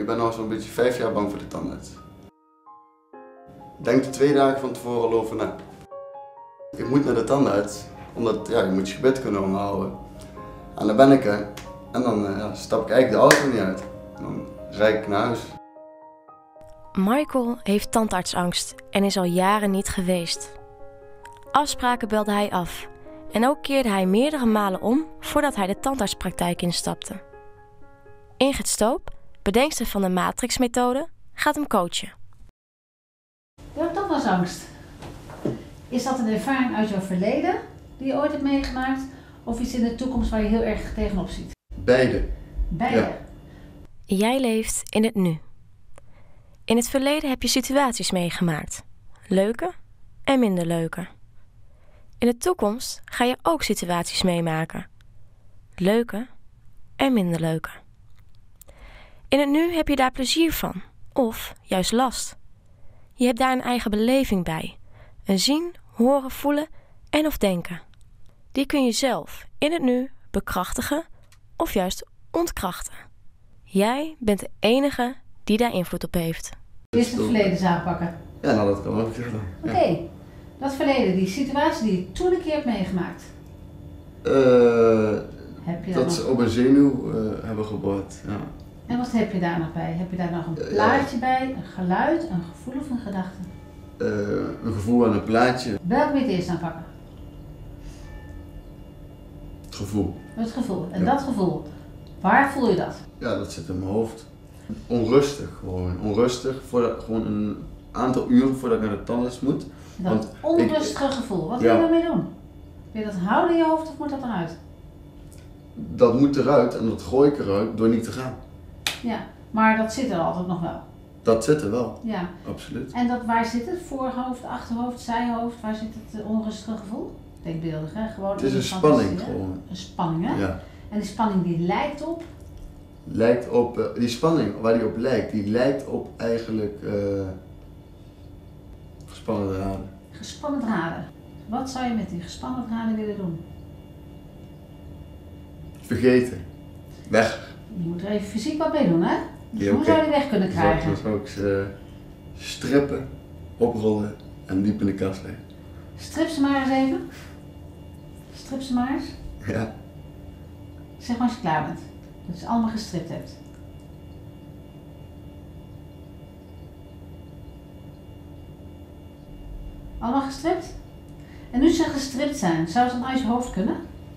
ben al zo'n beetje 5 jaar bang voor de tandarts. Denk er 2 dagen van tevoren al over na. Ik moet naar de tandarts, omdat ja, je moet je gebit kunnen onderhouden. En dan ben ik er. En dan stap ik eigenlijk de auto niet uit. En dan rijd ik naar huis. Michael heeft tandartsangst en is al jaren niet geweest. Afspraken belde hij af. En ook keerde hij meerdere malen om voordat hij de tandartspraktijk instapte. Ingrid Stoop, bedenkster van de Matrix-methode, gaat hem coachen. Je hebt tandartsangst. Is dat een ervaring uit jouw verleden die je ooit hebt meegemaakt? Of iets in de toekomst waar je heel erg tegenop ziet? Beide. Beide? Ja. Jij leeft in het nu. In het verleden heb je situaties meegemaakt. Leuke en minder leuke. In de toekomst ga je ook situaties meemaken. Leuke en minder leuke. In het nu heb je daar plezier van, of juist last. Je hebt daar een eigen beleving bij. Een zien, horen, voelen en of denken. Die kun je zelf in het nu bekrachtigen of juist ontkrachten. Jij bent de enige die daar invloed op heeft. Eerst het verleden eens aanpakken. Ja, nou dat kan ook zeggen. Oké. Dat verleden, die situatie die je toen een keer hebt meegemaakt. Heb je dat ze op een zenuw hebben geboord. Ja. En wat heb je daar nog bij? Heb je daar nog een plaatje bij, een geluid, een gevoel of een gedachte? Een gevoel en een plaatje. Welke wil je het eerst aanpakken? Het gevoel. Het gevoel. En dat gevoel, waar voel je dat? Ja, dat zit in mijn hoofd. Onrustig gewoon. Onrustig, gewoon een aantal uren voordat ik naar de tandarts moet. Dat onrustige gevoel, wat wil je daarmee doen? Wil je dat houden in je hoofd of moet dat eruit? Dat moet eruit en dat gooi ik eruit door niet te gaan. Ja, maar dat zit er altijd nog wel. Dat zit er wel, ja. Absoluut. En waar zit het? Voorhoofd, achterhoofd, zijhoofd? Waar zit het onrustige gevoel? Denkbeeldig, hè? Gewoon het is een spanning gewoon. Een spanning, hè? Ja. En die spanning die lijkt op? Lijkt op, die spanning waar die op lijkt, die lijkt op eigenlijk gespannen draden. Gespannen draden. Wat zou je met die gespannen draden willen doen? Vergeten. Weg. Je moet er even fysiek wat mee doen, hè? Dus ja, hoe zou je die weg kunnen krijgen? Dan zou ik ze strippen, oprollen en diep in de kast leggen. Strip ze maar eens even. Strip ze maar eens. Ja. Zeg maar als je klaar bent. Dat je ze allemaal gestript hebt. Allemaal gestript? En nu ze gestript zijn, zou ze dan uit je hoofd kunnen?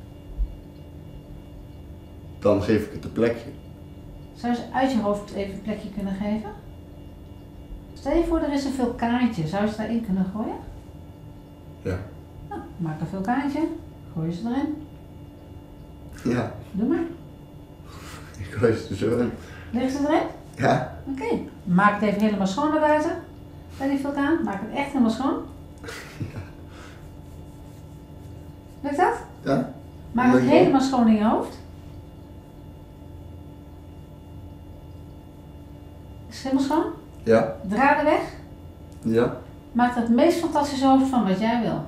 Dan geef ik het een plekje. Zou ze uit je hoofd even een plekje kunnen geven? Stel je voor, er is een vulkaantje. Zou ze daarin kunnen gooien? Ja. Nou, maak een vulkaantje. Gooi ze erin. Ja. Doe maar. Ik gooi ze er zo in. Leg ze erin? Ja. Oké. Maak het even helemaal schoon naar buiten. Bij die vulkaan. Maak het echt helemaal schoon. Ja. Lukt dat? Ja. Maak het helemaal schoon in je hoofd. Is het helemaal schoon? Ja. Draden weg. Ja. Maak het meest fantastische hoofd van wat jij wil.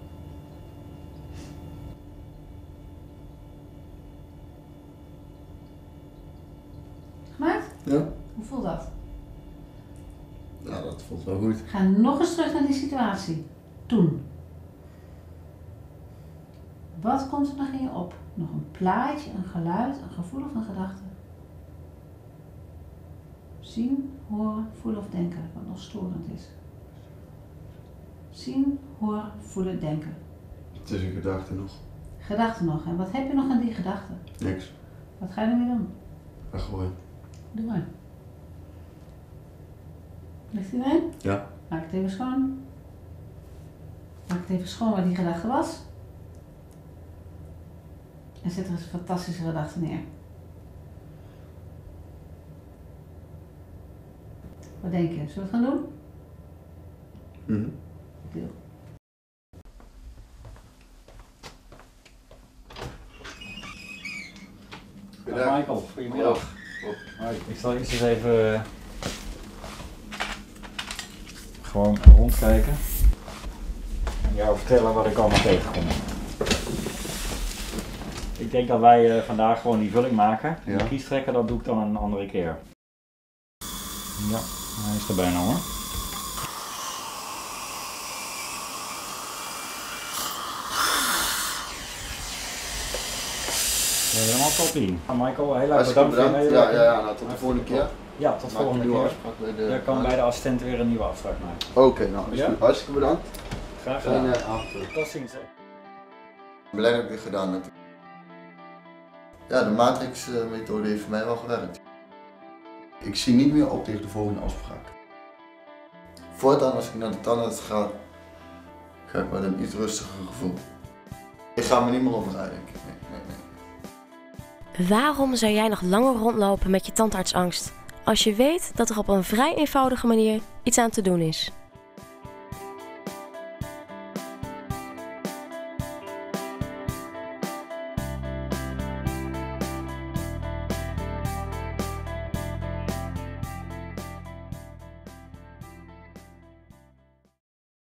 Gemaakt? Ja. Hoe voelt dat? Nou, dat voelt wel goed. Ga nog eens terug naar die situatie. Toen. Wat komt er nog in je op? Nog een plaatje, een geluid, een gevoel of een gedachte? Zien, horen, voelen of denken, wat nog storend is. Zien, horen, voelen, denken. Het is een gedachte nog. Gedachten nog. En wat heb je nog aan die gedachten? Niks. Wat ga je ermee doen? Weggooien. Doe maar. Ligt hij erin? Ja. Maak het even schoon. Maak het even schoon waar die gedachte was. En zet er eens een fantastische gedachte neer. Wat denk je? Zullen we het gaan doen? Deel. Goedendag. Michael, goedemiddag. Hoi, ik zal eerst eens even gewoon rondkijken en jou vertellen wat ik allemaal tegenkom. Ik denk dat wij vandaag gewoon die vulling maken. Ja. Die kiestrekken, dat doe ik dan een andere keer. Ja, hij is er bijna hoor. Helemaal toppie. Michael, heel erg bedankt voor je medewerking. Ja, nou, tot de volgende keer. Ja, tot de volgende keer. Je kan bij de assistent weer een nieuwe afspraak maken. Oké, nou, is goed. Hartstikke bedankt. Graag gedaan. En avond. Tot ziens. Hè. Blij dat ik dit gedaan heb. Ja, de matrix-methode heeft voor mij wel gewerkt. Ik zie niet meer op tegen de volgende afspraak. Voortaan als ik naar de tandarts ga, ga ik met een iets rustiger gevoel. Ik ga me niet meer omdraaien, denk ik. Nee. Waarom zou jij nog langer rondlopen met je tandartsangst als je weet dat er op een vrij eenvoudige manier iets aan te doen is?